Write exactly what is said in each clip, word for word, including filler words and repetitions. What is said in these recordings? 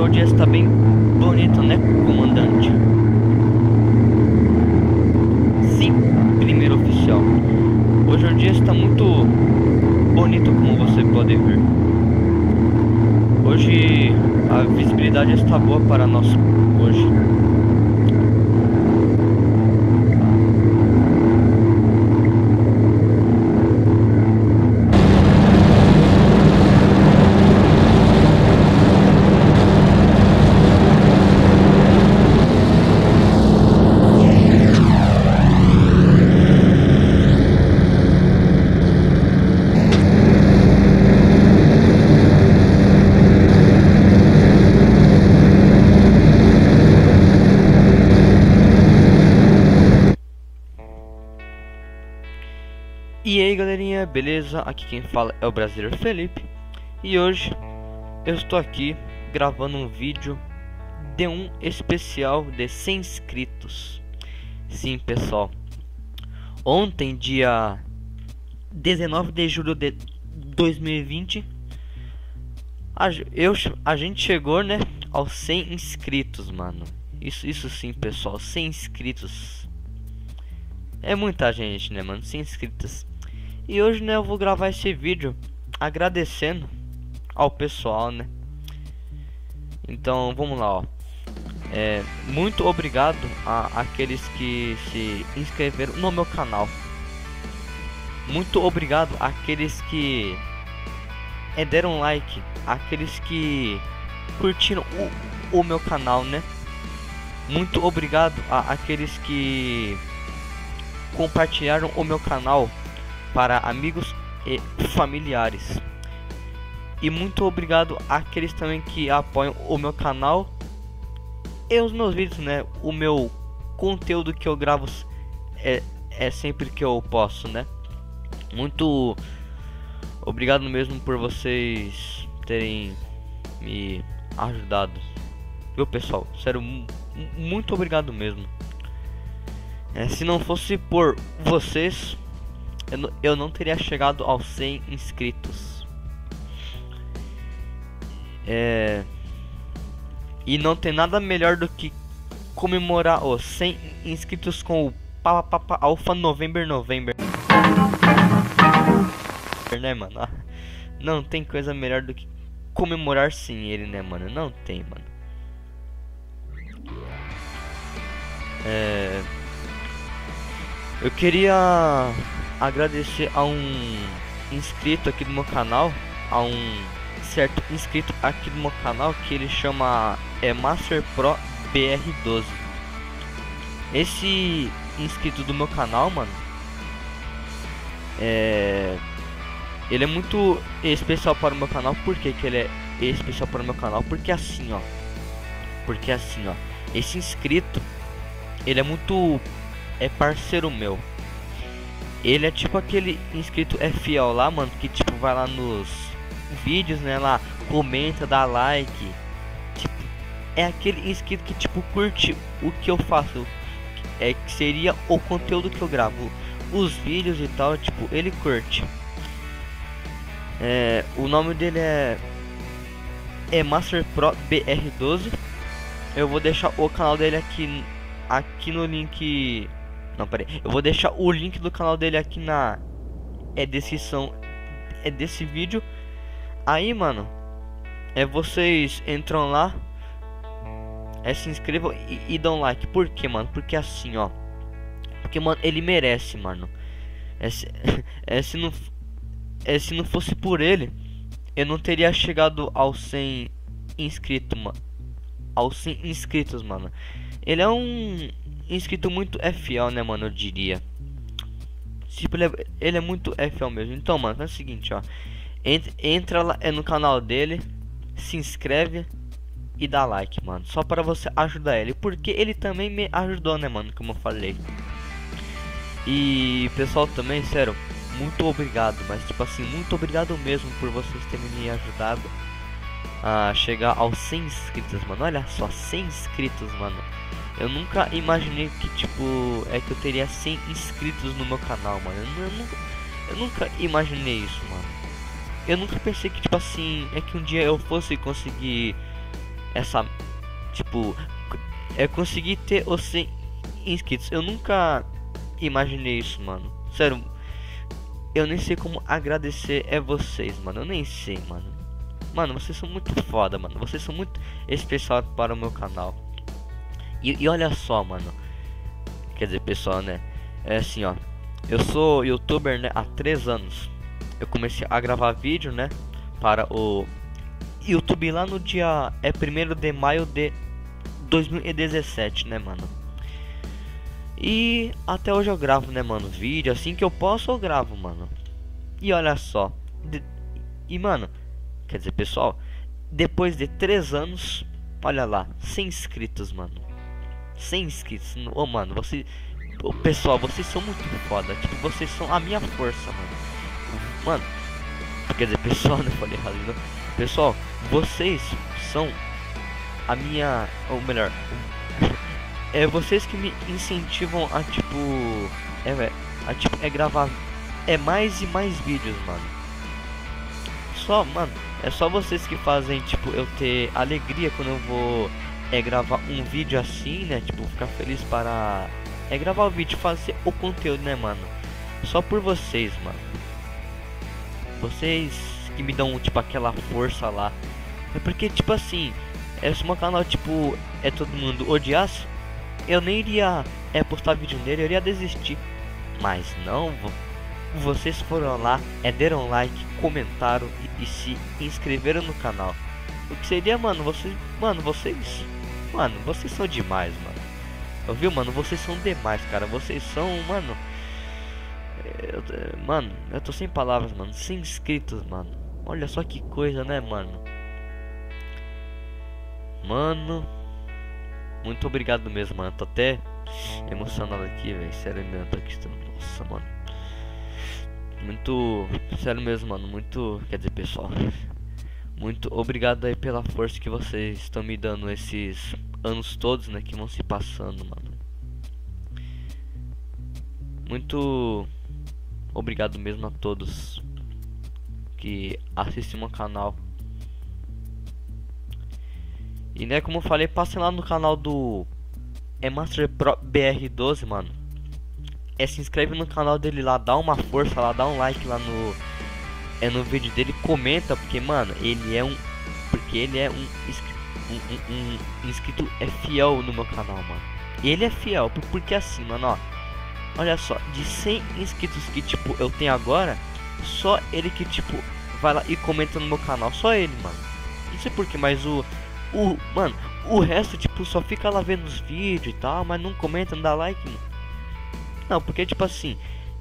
o dia está bem bonito, né, comandante? Sim, primeiro oficial. Hoje o dia está muito bonito, como você pode ver. Hoje a visibilidade está boa para nós hoje. E aí galerinha, beleza? Aqui quem fala é o brasileiro Felipe. E hoje eu estou aqui gravando um vídeo de um especial de cem inscritos. Sim pessoal, ontem dia dezenove de julho de dois mil e vinte a, eu, a gente chegou, né, aos cem inscritos, mano. Isso, isso sim pessoal, cem inscritos é muita gente, né, mano? cem inscritos. E hoje, né, eu vou gravar esse vídeo agradecendo ao pessoal, né? Então, vamos lá, ó. É, muito obrigado a aqueles que se inscreveram no meu canal. Muito obrigado àqueles que é, deram like, aqueles que curtiram o, o meu canal, né? Muito obrigado a aqueles que compartilharam o meu canal para amigos e familiares. E muito obrigado àqueles também que apoiam o meu canal e os meus vídeos, né? O meu conteúdo que eu gravo é, é sempre que eu posso, né? Muito obrigado mesmo por vocês terem me ajudado, viu pessoal? Sério, muito obrigado mesmo. É, se não fosse por vocês, Eu não, eu não teria chegado aos cem inscritos. É... E não tem nada melhor do que comemorar os cem inscritos com o Papa Papa Alpha November November. Né, mano? Não tem coisa melhor do que comemorar sim ele, né, mano? Não tem, mano. É... Eu queria agradecer a um inscrito aqui do meu canal, a um certo inscrito aqui do meu canal, que ele chama é Master Pro B R doze. Esse inscrito do meu canal, mano, é ele é muito especial para o meu canal. Por que que ele é especial para o meu canal? Porque assim, ó, porque assim, ó, esse inscrito, ele é muito é parceiro meu. Ele é tipo aquele inscrito é fiel lá, mano, que tipo vai lá nos vídeos, né, lá comenta, dá like. Tipo, é aquele inscrito que tipo curte o que eu faço, é que seria o conteúdo que eu gravo, os vídeos e tal, tipo, ele curte. É, o nome dele é é Master Pro B R doze. Eu vou deixar o canal dele aqui aqui no link. Não, peraí. Eu vou deixar o link do canal dele aqui na é descrição é desse vídeo. Aí, mano, é vocês entram lá, é se inscrevam e, e dão like. Por quê, mano? Porque assim, ó. Porque, mano, ele merece, mano. É, se, é, se não é, se não fosse por ele, eu não teria chegado aos cem inscritos, mano. Aos cem inscritos, mano. Ele é um inscrito muito é fiel, né, mano, eu diria. Tipo, ele é, ele é muito é fiel mesmo. Então, mano, é o seguinte, ó. Entra, entra lá é no canal dele, se inscreve e dá like, mano. Só para você ajudar ele, porque ele também me ajudou, né, mano, como eu falei. E, pessoal, também, sério, muito obrigado. Mas, tipo assim, muito obrigado mesmo por vocês terem me ajudado a chegar aos cem inscritos, mano. Olha só, cem inscritos, mano. Eu nunca imaginei que, tipo, é que eu teria cem inscritos no meu canal, mano. Eu, eu, nunca, eu nunca imaginei isso, mano. Eu nunca pensei que, tipo assim, é que um dia eu fosse conseguir essa, tipo, é conseguir ter os cem inscritos. Eu nunca imaginei isso, mano. Sério, eu nem sei como agradecer é vocês, mano. Eu nem sei, mano. Mano, vocês são muito foda, mano. Vocês são muito especial para o meu canal. E, e olha só, mano. Quer dizer, pessoal, né? É assim, ó. Eu sou youtuber, né, há três anos. Eu comecei a gravar vídeo, né, para o YouTube lá no dia é primeiro de maio de dois mil e dezessete, né, mano? E até hoje eu gravo, né, mano, vídeo. Assim que eu posso eu gravo, mano. E olha só. De... E, mano, quer dizer, pessoal, depois de três anos, olha lá, cem inscritos, mano. cem inscritos. Ô, oh, mano, você... Oh, pessoal, vocês são muito foda. Tipo, vocês são a minha força, mano. Mano, quer dizer, pessoal, não falei errado, não. Pessoal, vocês são a minha... Ou melhor... É vocês que me incentivam a, tipo... É, a, tipo, é gravar... É mais e mais vídeos, mano. Só, mano, é só vocês que fazem, tipo, eu ter alegria quando eu vou é gravar um vídeo assim, né? Tipo, ficar feliz para é gravar o vídeo, fazer o conteúdo, né, mano? Só por vocês, mano. Vocês que me dão, tipo, aquela força lá. É porque, tipo assim, é, se o meu canal, tipo, é todo mundo odiasse, eu nem iria é, postar vídeo nele, eu iria desistir. Mas não, vocês foram lá, é, deram like, comentaram e, e se inscreveram no canal. O que seria, mano, vocês, mano, vocês, mano, vocês são demais, mano. Ouviu, mano, vocês são demais, cara. Vocês são, mano, eu, mano, eu tô sem palavras, mano. cem inscritos, mano. Olha só que coisa, né, mano. Mano, muito obrigado mesmo, mano. Tô até emocionado aqui, velho. Sério mesmo, tô aqui. Nossa, mano. Muito, sério mesmo, mano. Muito, quer dizer, pessoal, muito obrigado aí pela força que vocês estão me dando esses anos todos, né, que vão se passando, mano. Muito obrigado mesmo a todos que assistem meu canal. E, né, como eu falei, passem lá no canal do é Master Pro B R doze, mano. É, se inscreve no canal dele lá, dá uma força lá, dá um like lá no é no vídeo dele, comenta, porque, mano, ele é um porque ele é um um, um, um inscrito é fiel no meu canal, mano. E ele é fiel, porque assim, mano, ó, olha só, de cem inscritos que, tipo, eu tenho agora, só ele que, tipo, vai lá e comenta no meu canal, só ele, mano. Não sei porquê, mas o o mano, o resto, tipo, só fica lá vendo os vídeos e tal, mas não comenta, não dá like, mano. Não, porque, tipo assim,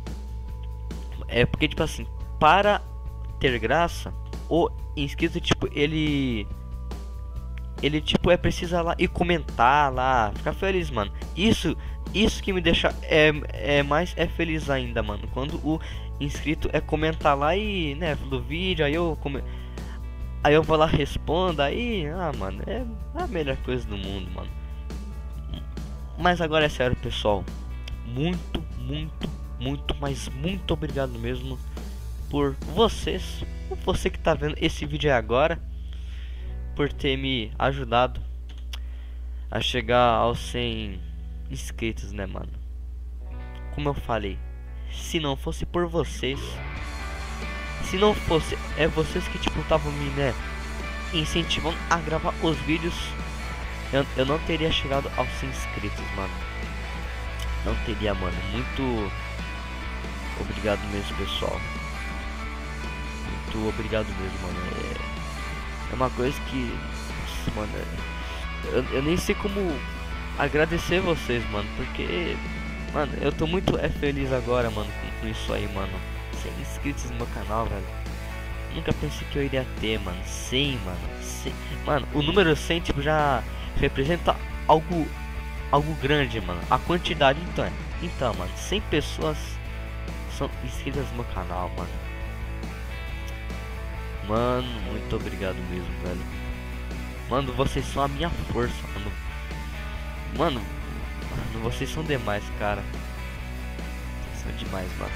é porque, tipo assim, para ter graça, o inscrito, tipo, ele ele, tipo, é precisa lá e comentar lá, ficar feliz, mano. Isso, isso que me deixa é, é mais é feliz ainda, mano, quando o inscrito é comentar lá e, né, do vídeo, aí eu come... aí eu vou lá, respondo, aí, ah, mano, é a melhor coisa do mundo, mano. Mas agora é sério, pessoal, muito, muito, muito, mas muito obrigado mesmo por vocês, você que tá vendo esse vídeo aí agora, por ter me ajudado a chegar aos cem inscritos, né, mano? Como eu falei, se não fosse por vocês, se não fosse é vocês que, tipo, estavam me, né, incentivando a gravar os vídeos, eu, eu não teria chegado aos cem inscritos, mano. Não teria, mano. Muito obrigado mesmo, pessoal. Muito obrigado mesmo, mano. É, é uma coisa que, nossa, mano, eu, eu nem sei como agradecer vocês, mano, porque, mano, eu tô muito é, feliz agora, mano, com, com isso aí, mano. cem inscritos no meu canal, velho. Nunca pensei que eu iria ter, mano. cem, mano. cem. Mano, o número cem, tipo, já representa algo algo grande, mano. A quantidade, então é. Então, mano, cem pessoas são inscritas no meu canal, mano. Mano, muito obrigado mesmo, velho. Mano, vocês são a minha força, mano. Mano, mano, vocês são demais, cara. Vocês são demais, mano.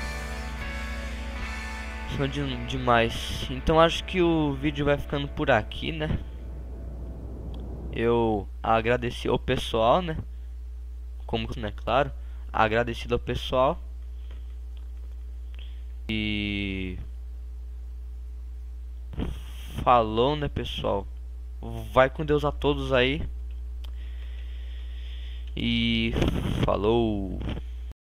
São de, demais. Então acho que o vídeo vai ficando por aqui, né? eu agradeci ao pessoal, né? Como, né, claro, agradecido ao pessoal. E falou, né, pessoal? Vai com Deus a todos aí. E falou.